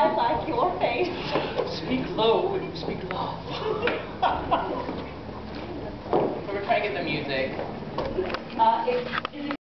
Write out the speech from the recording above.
I like your face. Speak low when you speak love. So we're trying to get the music.